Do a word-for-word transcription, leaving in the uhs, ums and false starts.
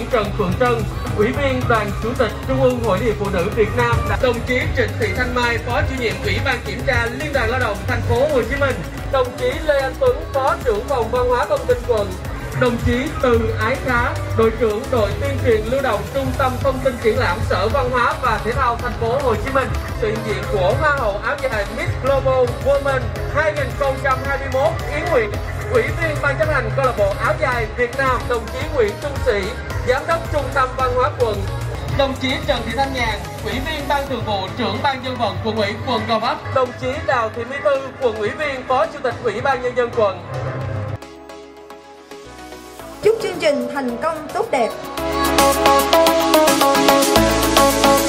Trần Phượng Trân, Ủy viên Đoàn Chủ tịch Trung ương Hội Liên hiệp Phụ nữ Việt Nam, đồng chí Trịnh Thị Thanh Mai, Phó Chủ nhiệm Ủy ban Kiểm tra Liên đoàn Lao động Thành phố Hồ Chí Minh, đồng chí Lê Anh Tuấn, Phó trưởng phòng Văn hóa Thông tin quận, đồng chí Từ Ái Khá, đội trưởng đội tuyên truyền lưu động Trung tâm Thông tin Triển lãm Sở Văn hóa và Thể thao Thành phố Hồ Chí Minh, sự hiện diện của Hoa hậu áo dài Miss Global Women hai không hai mốt Yến Nguyễn, Ủy viên Ban chấp hành câu lạc bộ áo dài Việt Nam, đồng chí Nguyễn Trung Sĩ, Giám đốc Trung tâm Văn hóa quận, đồng chí Trần Thị Thanh Nhàn, Ủy viên Ban Thường vụ, trưởng Ban Dân vận Quận ủy quận Gò Vấp, đồng chí Đào Thị Mỹ Thư, quận ủy viên, Phó Chủ tịch Ủy ban Nhân dân quận. Chúc chương trình thành công tốt đẹp.